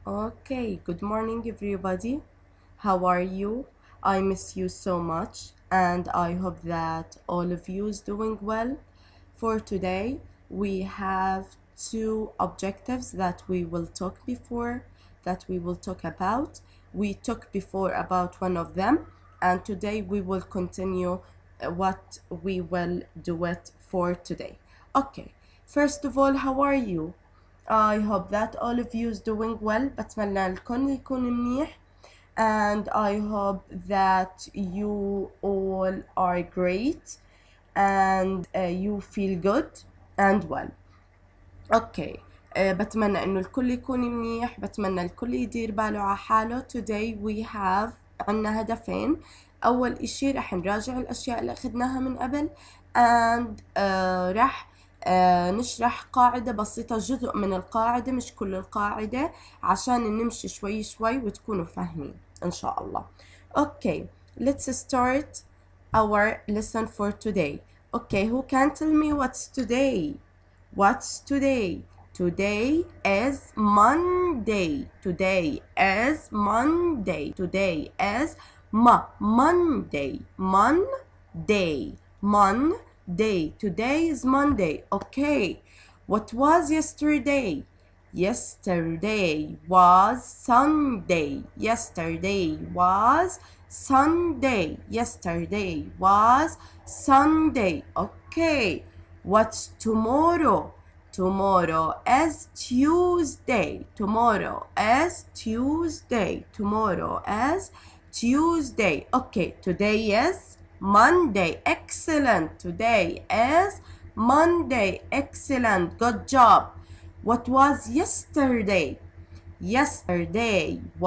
Okay, good morning everybody. How are you? I miss you so much and I hope that all of you is doing well. For today, we have two objectives that we will talk about. We talked before about one of them and today we will continue what we will do it for today. Okay, first of all, how are you? I hope that all of you is doing well. بتمنى الكل يكون منيح and I hope that you all are great and you feel good and well. Okay. بتمنى انه الكل يكون منيح، بتمنى الكل يدير باله على حاله. Today we have عنا هدفين. اول اشي رح نراجع الاشياء اللي اخذناها من قبل and رح نشرح قاعدة بسيطة، جزء من القاعدة مش كل القاعدة، عشان نمشي شوي شوي وتكونوا فاهمين إن شاء الله. Okay, let's start our lesson for today. Okay, who can tell me what's today? What's today? Today is Monday. Today is Monday. Today is Monday. Monday. Monday. Today is Monday. Okay. What was yesterday? Yesterday was Sunday. Yesterday was Sunday. Yesterday was Sunday. Okay. What's tomorrow? Tomorrow is Tuesday. Tomorrow is Tuesday. Tomorrow is Tuesday. Okay, today is Monday. Excellent. Today is Monday. Excellent. Good job. What was yesterday? Yesterday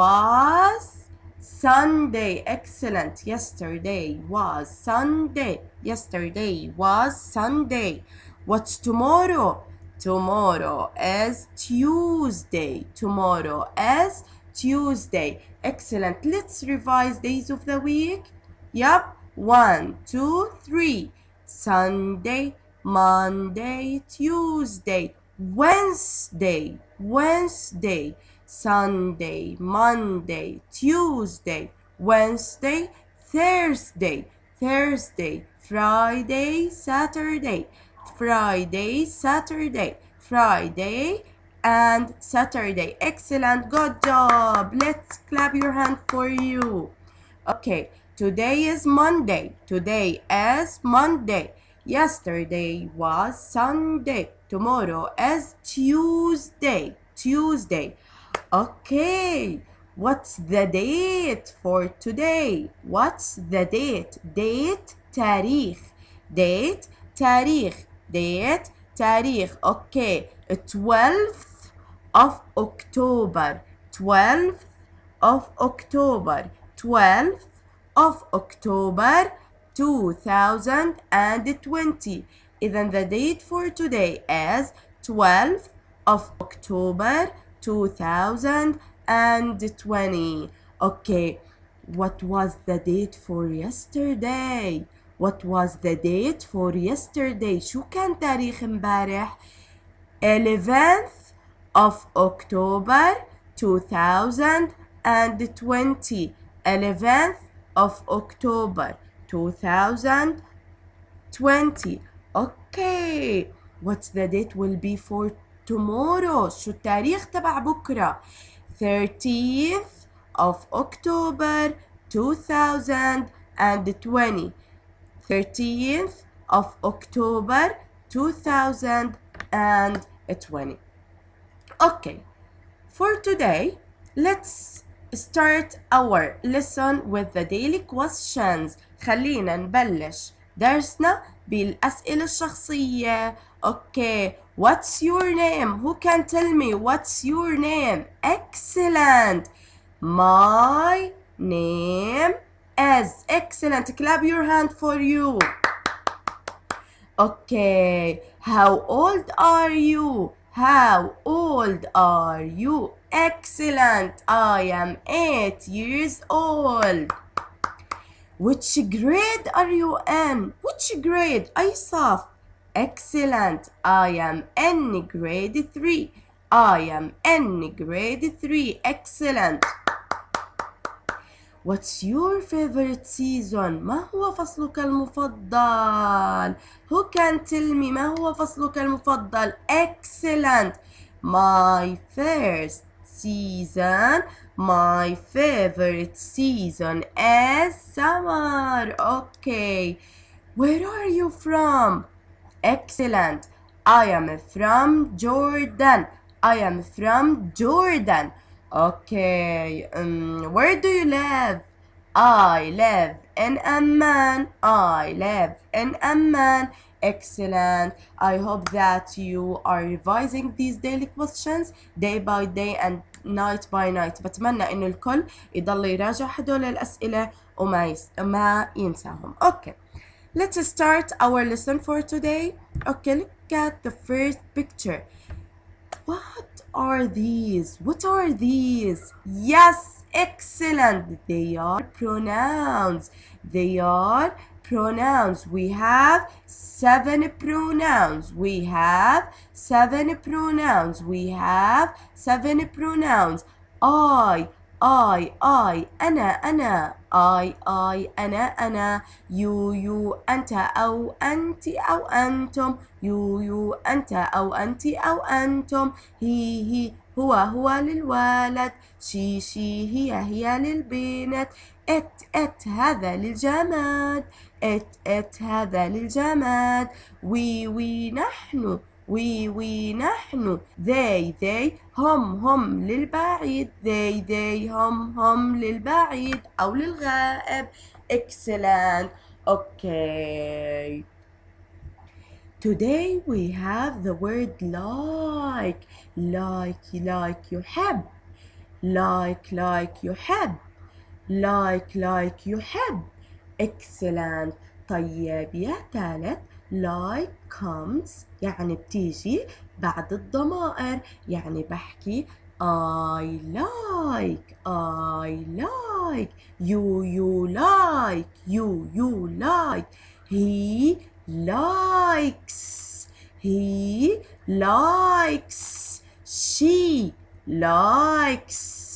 was Sunday. Excellent. Yesterday was Sunday. Yesterday was Sunday. What's tomorrow? Tomorrow is Tuesday. Tomorrow is Tuesday. Excellent. Let's revise days of the week. Yup. 1, 2, 3. Sunday, Monday, Tuesday, Wednesday, Wednesday, Sunday, Monday, Tuesday, Wednesday, Thursday, Thursday, Friday, Saturday, Friday, Saturday, Friday, and Saturday. Excellent. Good job. Let's clap your hand for you. Okay. Today is Monday. Today is Monday. Yesterday was Sunday. Tomorrow is Tuesday. Tuesday. Okay. What's the date for today? What's the date? Date تاريخ. Date تاريخ. Date تاريخ. Okay. 12th of October. 12th of October. 12th of October 2020. إذن the date for today is 12th of October 2020. Okay, what was the date for yesterday? What was the date for yesterday? شو كان تاريخ امبارح؟ 11th of October 2020. 11th of October 2020. Okay, what's the date will be for tomorrow? شو التاريخ تبع بكرة؟ 13th of October 2020. 13th of October 2020. Okay, for today, let's start our lesson with the daily questions. خلينا نبلش درسنا بالأسئلة الشخصية. Okay, what's your name? Who can tell me what's your name? Excellent. My name is. Excellent. Clap your hand for you. Okay, how old are you? How old are you? Excellent. I am 8 years old. Which grade are you in? Which grade? أي صف? Excellent. I am in grade 3. I am in grade 3. Excellent. What's your favorite season? ما هو فصلك المفضل؟ Who can tell me ما هو فصلك المفضل؟ Excellent. My first season, my favorite season is summer. Okay. Where are you from? Excellent. I am from Jordan. I am from Jordan. Okay. Where do you live? I live in Amman. I live in Amman. Excellent. I hope that you are revising these daily questions day by day and night by night. بتمنى إنه الكل يضل يراجع هدول الأسئلة وما ينساهم. Okay. Let's start our lesson for today. Okay, look at the first picture. What are these? What are these? Yes, excellent. They are pronouns. They are pronouns. We have 7 pronouns. We have 7 pronouns. We have 7 pronouns. I, أنا أنا you أنت أو أنت أو أنتم you أنت أو أنت أو أنتم he هو للولد she هي للبنت it هذا للجماد it هذا للجماد we نحن we نحن they هم للبعيد they هم للبعيد أو للغائب. Excellent. Okay. Today we have the word like يحب like يحب like يحب. Excellent. طيب يا ثالث like comes يعني بتيجي بعد الضمائر يعني بحكي I like you like he likes she likes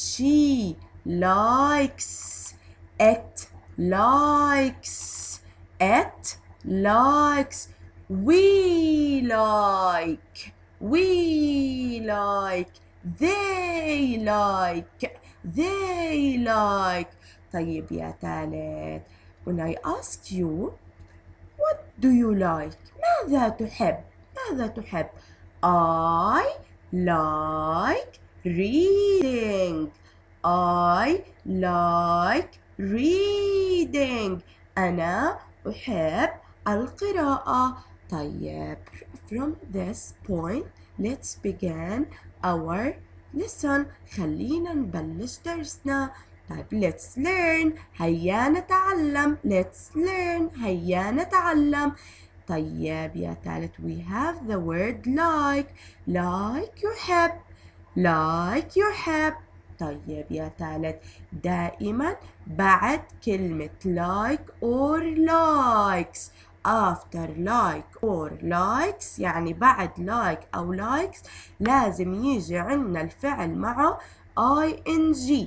it likes we like they like. طيب يا ثالث when I ask you what do you like ماذا تحب I like reading أنا أحب القراءة. طيب from this point let's begin our lesson. خلينا نبلش درسنا. طيب let's learn هيا نتعلم. هيا نتعلم. طيب يا ثالث we have the word like يحب. طيب يا ثالث دائما بعد كلمة like or likes after like or likes يعني بعد like أو likes لازم يجي عنا الفعل معه ing.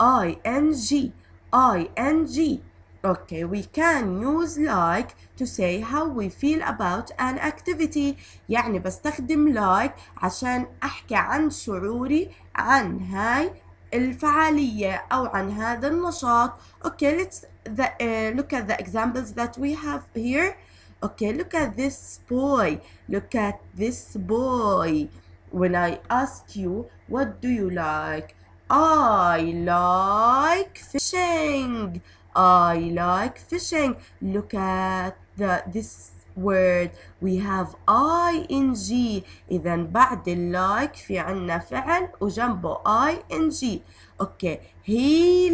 Okay, we can use like to say how we feel about an activity. يعني بستخدم like عشان أحكي عن شعوري عن هاي الفعالية أو عن هذا النشاط. Okay, let's look at the examples that we have here. Okay, look at this boy. When I ask you, what do you like? I like fishing. Look at this word. We have ing. إذا بعد like في عنا فعل وجنبه ing. Okay. He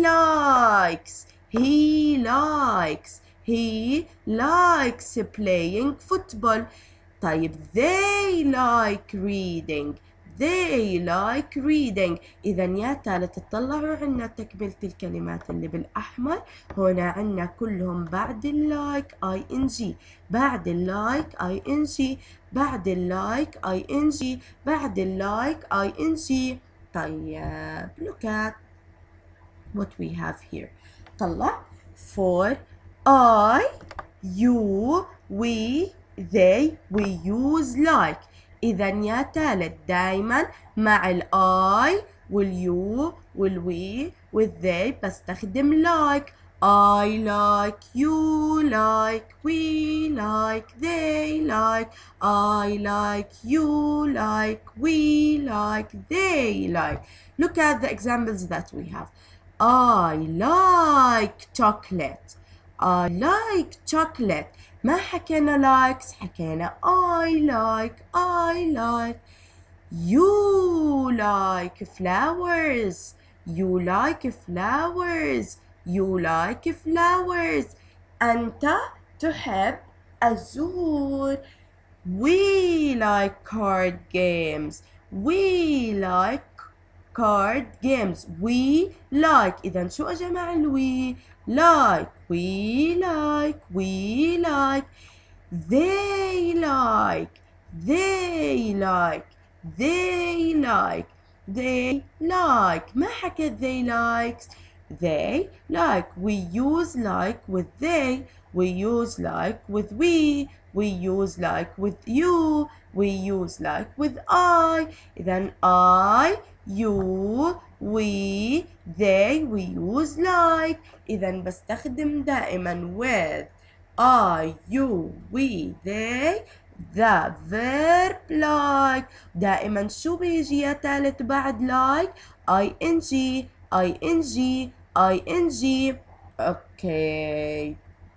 likes playing football. طيب they like reading. they like reading. إذا يا تالي تطلعوا عنا تكملة الكلمات اللي بالأحمر. هنا عنا كلهم بعد اللايك ing، بعد اللايك ing، بعد اللايك ing، بعد اللايك ing. طيب look at what we have here. طلع for I, you, we, they, we use like. إذا يا تالت دايما مع ال I وال you وال we وال they بستخدم like. I like, you like, we like, they like. I like, you like, we like, they like. Look at the examples that we have. I like chocolate. I like chocolate. ما حكينا likes، حكينا I like. You like flowers. You like flowers. You like flowers. أنت تحب الزهور. We like card games. We like card games. We like. إذا شو يا جماعة الوي؟ like. We like. We like. They like. They like. They like. They like. ما حكيت they likes. They like. We use like with they. We use like with we. We use like with you. We use like with I. إذا I, you, we, they. We use like. إذا بستخدم دائما with I, you, we, they the verb like. دائما شو بيجي يا تالت بعد like؟ ing. Okay.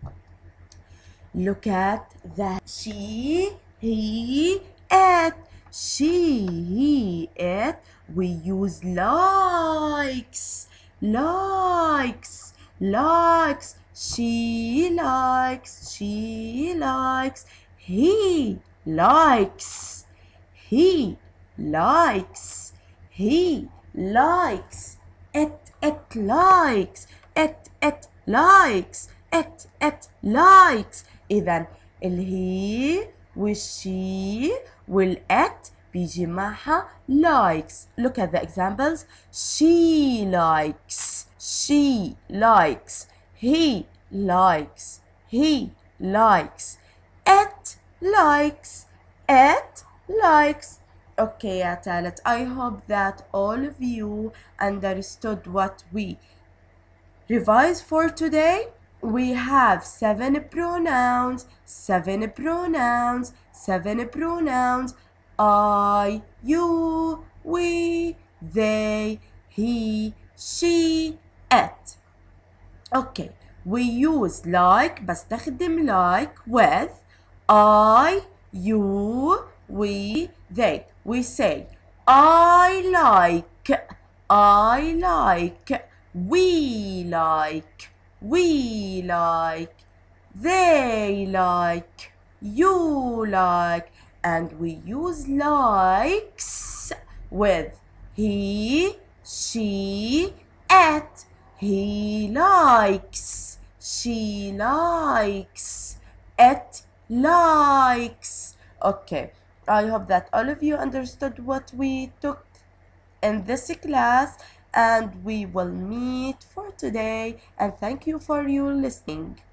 Look at that. She, he, it. She, he, it. We use likes. Likes. Likes. She likes. She likes. He likes. He likes. He likes. It likes. It likes. It likes. إذا الهي والشي والإت بيجي معها likes. Look at the examples. She likes. She likes. He likes. He likes. It likes. It likes. Okay يا تالت. I hope that all of you understood what we revised for today. We have 7 pronouns. 7 pronouns. 7 pronouns. I, you, we, they, he, she, it. Okay. We use like. بستخدم like with I, you, we, they. We say I like. I like. We like. We like. They like. You like. And we use likes with he, she, it. He likes. She likes. It likes. Okay. I hope that all of you understood what we took in this class, and we will meet for today, and thank you for your listening.